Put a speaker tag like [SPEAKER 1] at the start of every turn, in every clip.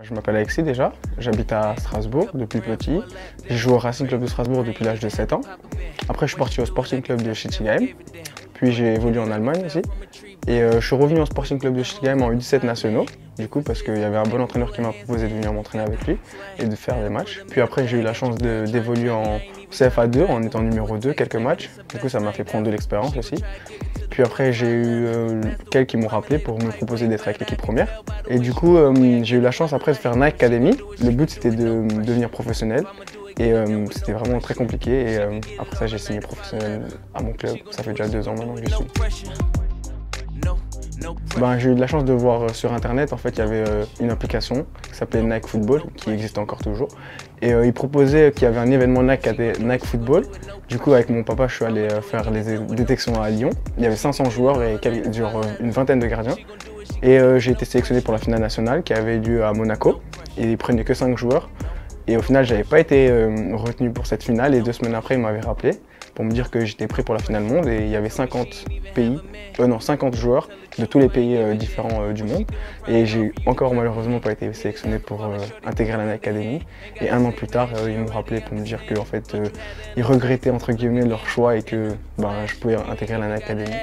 [SPEAKER 1] Je m'appelle Alexis déjà, j'habite à Strasbourg depuis petit. Je joue au Racing Club de Strasbourg depuis l'âge de 7 ans. Après je suis parti au Sporting Club de Schiltigheim, puis j'ai évolué en Allemagne aussi. Et je suis revenu au Sporting Club de Schiltigheim en U17 nationaux, du coup parce qu'il y avait un bon entraîneur qui m'a proposé de venir m'entraîner avec lui et de faire des matchs. Puis après j'ai eu la chance d'évoluer en CFA2 en étant numéro 2 quelques matchs, du coup ça m'a fait prendre de l'expérience aussi. Puis après, j'ai eu quelques qui m'ont rappelé pour me proposer d'être avec l'équipe première. Et du coup, j'ai eu la chance après de faire Nike Academy. Le but, c'était de devenir professionnel. Et c'était vraiment très compliqué. Et après ça, j'ai signé professionnel à mon club. Ça fait déjà 2 ans maintenant que j'y suis. J'ai eu de la chance de voir sur internet, en fait, il y avait une application qui s'appelait Nike Football, qui existe encore toujours. Et ils proposaient qu'il y avait un événement Nike Football. Du coup, avec mon papa, je suis allé faire les détections à Lyon. Il y avait 500 joueurs et une vingtaine de gardiens. Et j'ai été sélectionné pour la finale nationale qui avait lieu à Monaco. Et ils prenaient que 5 joueurs. Et au final, j'avais pas été retenu pour cette finale. Et 2 semaines après, ils m'avaient rappelé pour me dire que j'étais prêt pour la finale monde. Et il y avait 50 joueurs de tous les pays différents du monde. Et j'ai encore malheureusement pas été sélectionné pour intégrer la Nike Academy. Et 1 an plus tard, ils m'ont rappelé pour me dire que en fait, ils regrettaient entre guillemets leur choix et que je pouvais intégrer la Nike Academy.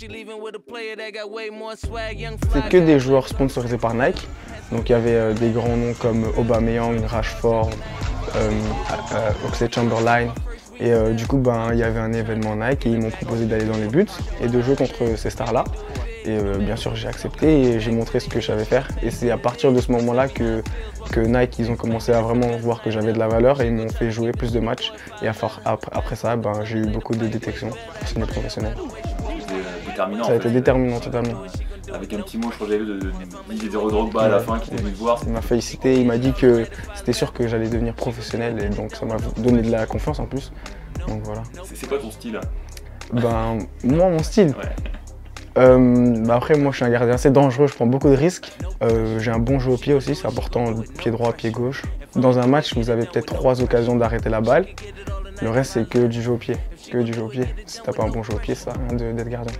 [SPEAKER 1] C'est que des joueurs sponsorisés par Nike. Donc il y avait des grands noms comme Aubameyang, Rashford, Oxlade-Chamberlain. Et du coup, il y avait un événement Nike et ils m'ont proposé d'aller dans les buts et de jouer contre ces stars-là. Et bien sûr, j'ai accepté et j'ai montré ce que je savais faire. Et c'est à partir de ce moment-là que Nike, ils ont commencé à vraiment voir que j'avais de la valeur et ils m'ont fait jouer plus de matchs. Et après ça, j'ai eu beaucoup de détections pour signer professionnel.
[SPEAKER 2] Déterminant,
[SPEAKER 1] ça a été déterminant totalement.
[SPEAKER 2] Avec un petit mot, je crois que j'avais vu de Didier Drogba à la fin qui était venu te voir.
[SPEAKER 1] Il m'a félicité, il m'a dit que c'était sûr que j'allais devenir professionnel et donc ça m'a donné de la confiance en plus. Donc voilà.
[SPEAKER 2] C'est quoi ton style?
[SPEAKER 1] Moi, mon style
[SPEAKER 2] ouais.
[SPEAKER 1] Après, moi je suis un gardien assez dangereux, je prends beaucoup de risques. J'ai un bon jeu au pied aussi, c'est important, pied droit, pied gauche. Dans un match, vous avez peut-être 3 occasions d'arrêter la balle. Le reste, c'est que du jeu au pied. Que du jeu au pied. Si t'as pas un bon jeu au pied, ça sert à rien d'être gardien.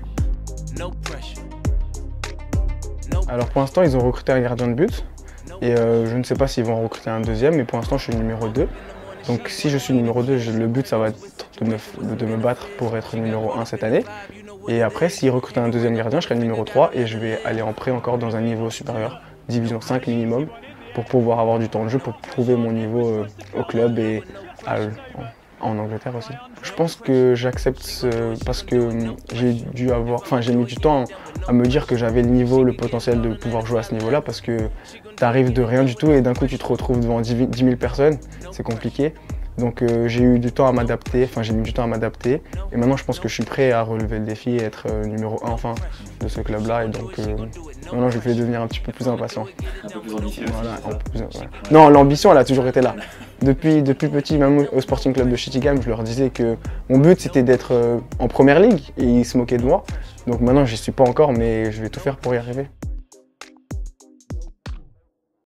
[SPEAKER 1] Alors pour l'instant, ils ont recruté un gardien de but. Et je ne sais pas s'ils vont en recruter un deuxième, mais pour l'instant, je suis numéro 2. Donc si je suis numéro 2, le but, ça va être de me battre pour être numéro 1 cette année. Et après, s'ils recrutent un deuxième gardien, je serai numéro 3 et je vais aller en prêt encore dans un niveau supérieur, division 5 minimum, pour pouvoir avoir du temps de jeu, pour prouver mon niveau au club et en Angleterre aussi. Je pense que j'accepte parce que j'ai mis du temps à me dire que j'avais le niveau, le potentiel de pouvoir jouer à ce niveau-là parce que tu arrives de rien du tout et d'un coup tu te retrouves devant 10 000 personnes, c'est compliqué. Donc j'ai eu du temps à m'adapter, j'ai mis du temps à m'adapter et maintenant je pense que je suis prêt à relever le défi et être numéro 1 enfin de ce club-là et donc maintenant je vais devenir un petit peu plus impatient.
[SPEAKER 2] Un peu plus ambitieux.
[SPEAKER 1] Voilà, voilà. Non, l'ambition elle a toujours été là. Depuis petit, même au Sporting Club de Schiltigheim, je leur disais que mon but c'était d'être en première ligue et ils se moquaient de moi. Donc maintenant j'y suis pas encore mais je vais tout faire pour y arriver.